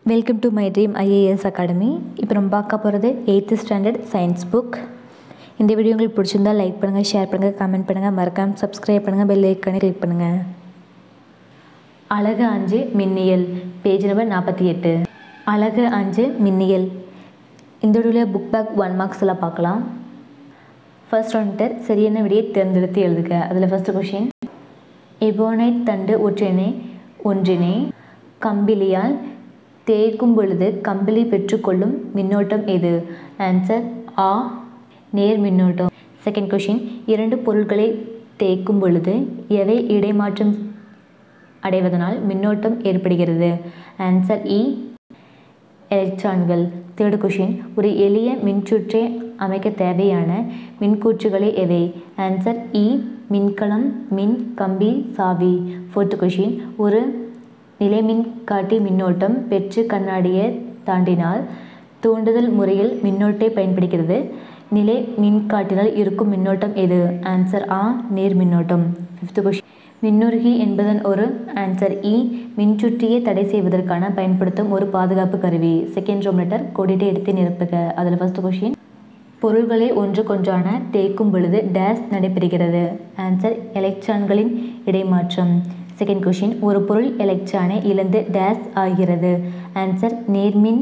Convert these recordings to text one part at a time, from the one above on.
Welcome to my dream IAS academy. இப்போ நம்ம பார்க்க போகிறது 8th ஸ்டாண்டர்ட் சயின்ஸ் புக். இந்த வீடியோ உங்களுக்கு பிடிச்சிருந்தால் லைக் பண்ணுங்கள், ஷேர் பண்ணுங்கள், கமெண்ட் பண்ணுங்கள், மறக்காமல் சப்ஸ்கிரைப் பண்ணுங்கள், பெல் ஐக்கானை கிளிக் பண்ணுங்கள். அழகு 5 மின்னியல், பேஜ் நம்பர் 48. அழகு 5 மின்னியல். இந்த வீடியோவில் புக் பேக் 1 மார்க்ஸில் பார்க்கலாம். ஃபர்ஸ்ட் வந்துட்டு சரியான விடையை தேர்ந்தெடுத்து எழுதுக. அதில் ஃபஸ்ட்டு கொஷின், எபோனைட் தண்டு ஒன்றினை கம்பிலியால் தேய்க்கும் பொழுது கம்பிளி பெற்றுக்கொள்ளும் மின்னோட்டம் எது? ஆன்சர் ஆ, நேர் மின்னோட்டம். செகண்ட் கொஷின், இரண்டு பொருட்களை தேய்க்கும் பொழுது எவை இடைமாற்றம் அடைவதனால் மின்னோட்டம் ஏற்படுகிறது? ஆன்சர் இ, எலக்ட்ரான்கள். தேர்டு கொஷின், ஒரு எளிய மின்சுற்றை அமைக்க தேவையான மின்கூற்றுகளை எவை? ஆன்சர் இ, மின்கலம், மின் கம்பி, சாவி. ஃபோர்த்து கொஷின், ஒரு நிலைமின் காட்டி மின்னோட்டம் பெற்று கண்ணாடியை தாண்டினால் தூண்டுதல் முறையில் மின்னோட்டை பயன்படுகிறது. நிலை மின்காட்டினால் இருக்கும் மின்னோட்டம் எது? ஆன்சர் ஆ, நேர் மின்னோட்டம். ஃபிஃப்த் கொஷின், மின்னுருகி என்பதன் ஒரு? ஆன்சர் இ, மின்சுற்றியை தடை செய்வதற்கான பயன்படுத்தும் ஒரு பாதுகாப்பு கருவி. செகண்ட் ரோம் லெட்டர் கோடிட்டை எடுத்து நிரப்புக. அதில் ஃபஸ்ட் கொஷின், பொருள்களை ஒன்றுக்கொன்றான தேய்க்கும் பொழுது டேஸ் நடைபெறுகிறது? ஆன்சர் எலக்ட்ரான்களின் இடைமாற்றம். செகண்ட் கொஷின், ஒரு பொருள் எலக்ட்ரானை இழந்து டேஸ் ஆகிறது? ஆன்சர் நேர்மின்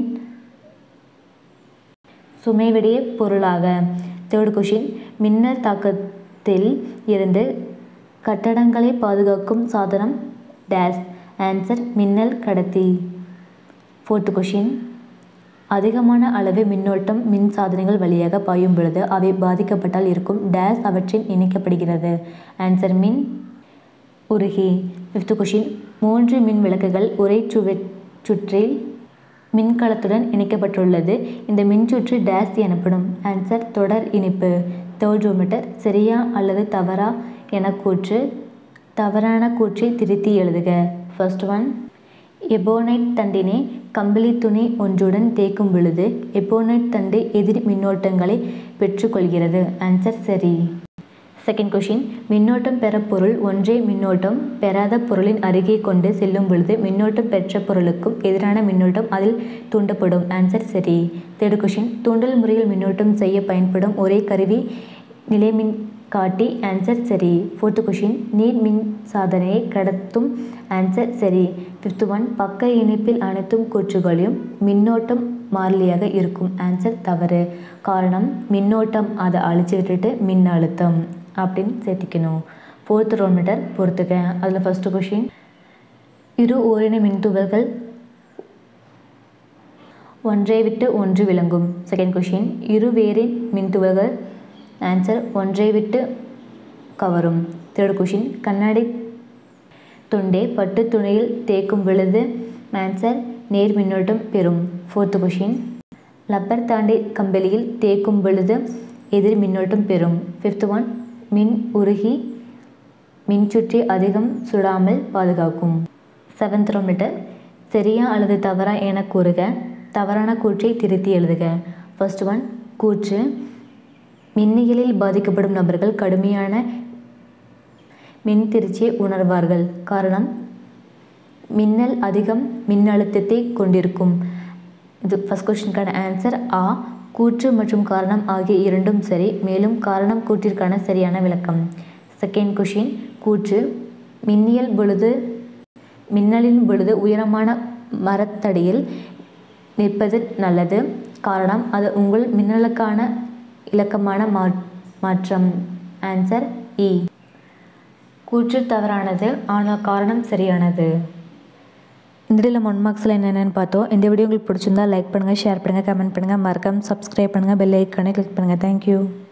சுமைவிடைய பொருளாக. தேர்ட் கொஷின், மின்னல் தாக்கத்தில் இருந்து கட்டடங்களை பாதுகாக்கும் சாதனம் டேஸ்? ஆன்சர் மின்னல் கடத்தி. ஃபோர்த் கொஷின், அதிகமான அளவு மின்னோட்டம் மின் சாதனங்கள் வழியாக பாயும் பொழுது அவை பாதிக்கப்பட்டால் இருக்கும் டேஸ் அவற்றில் இணைக்கப்படுகிறது? ஆன்சர் மின் உருகி. ஃபிஃப்த் கொஷின், 3 மின் விளக்குகள் ஒரே சுற்றில் மின்கலத்துடன் இணைக்கப்பட்டுள்ளது. இந்த மின்சுற்று டேஸ் எனப்படும்? ஆன்சர் தொடர் இணைப்பு. தேர்ட் ரோம் லெட்டர் சரியா அல்லது தவறா என கூற்று, தவறான கூற்றை திருத்தி எழுதுக. ஃபர்ஸ்ட் ஒன், எபோனைட் தண்டினை கம்பிளி துணி ஒன்றுடன் தேய்க்கும் பொழுது எபோனைட் தண்டு எதிர் மின்னோட்டங்களை பெற்றுக்கொள்கிறது? ஆன்சர் சரி. செகண்ட் கொஷின், மின்னோட்டம் பெற பொருள் ஒன்றே மின்னோட்டம் பெறாத பொருளின் அருகே கொண்டு செல்லும் பொழுது மின்னோட்டம் பெற்ற பொருளுக்கும் எதிரான மின்னோட்டம் அதில் தூண்டப்படும்? ஆன்சர் சரி. தேர்ட் கொஷின், தூண்டல் முறையில் மின்னோட்டம் செய்ய பயன்படும் ஒரே கருவி நிலைமின் காட்டி? ஆன்சர் சரி. ஃபோர்த் கொஷின், நீர் மின் சாதனையை கடத்தும்? ஆன்சர் சரி. ஃபிஃப்த் ஒன், பக்க இணைப்பில் அனைத்தும் கூற்றுகளையும் மின்னோட்டம் மாறிலியாக இருக்கும்? ஆன்சர் தவறு. காரணம் மின்னோட்டம், அதை அழிச்சு விட்டுட்டு மின் அழுத்தம் அப்படின்னு சேர்த்திக்கணும். ஃபோர்த் ரோம் லெட்டர் பொறுத்துக்க. அதில் ஃபஸ்ட்டு கொஷின், இரு ஓரின மின்துகள்கள் ஒன்றை விட்டு ஒன்று விளங்கும்? செகண்ட் கொஷின், இரு வேறு மின்துகள்கள்? ஆன்சர் ஒன்றை விட்டு கவரும். தேர்ட் கொஷின், கண்ணாடி துண்டை பட்டு துணியில் தேய்க்கும் பொழுது? ஆன்சர் நேர் மின்னோட்டம் பெறும். ஃபோர்த் கொஷின், லப்பர் தாண்டி கம்பிளியில் தேய்க்கும் பொழுது எதிர் மின்னோட்டம் பெறும்? ஃபிஃப்த் ஒன், மின் உருகி மின்சுற்றி அதிகம் சுடாமல் பாதுகாக்கும். செவன்த் ரோம் லெட்டர் சரியா அல்லது தவறா என கூறுக, தவறான கூற்றை திருத்தி எழுதுக. ஃபர்ஸ்ட் ஒன், கூற்று, மின்னியலில் பாதிக்கப்படும் நபர்கள் கடுமையான மின்திருச்சியை உணர்வார்கள். காரணம் மின்னல் அதிகம் மின்னழுத்தத்தை கொண்டிருக்கும். இது ஃபர்ஸ்ட் கொஸ்டினுக்கான ஆன்சர் ஆ. கூற்று மற்றும் காரணம் ஆகிய இரண்டும் சரி, மேலும் காரணம் கூற்றிற்கான சரியான விளக்கம். செகண்ட் கொஷின், கூற்று, மின்னலின் பொழுது உயரமான மரத்தடியில் நிற்பது நல்லது. காரணம் அது உங்கள் மின்னலுக்கான இலக்கமான மாற்றம். ஆன்சர் இ. கூற்று தவறானது, ஆனால் காரணம் சரியானது. இந்த வீடியோவில் 1 மார்க்ஸில் என்னென்னு பார்த்தோம். இந்த வீடியோ உங்களுக்கு பிடிச்சிருந்தால் லைக் பண்ணுங்கள், ஷேர் பண்ணுங்கள், கமெண்ட் பண்ணுங்கள், மறக்காமல் சப்ஸ்கிரைப் பண்ணுங்கள், பெல் ஐக்கானை கிளிக் பண்ணுங்கள். தேங்க்யூ.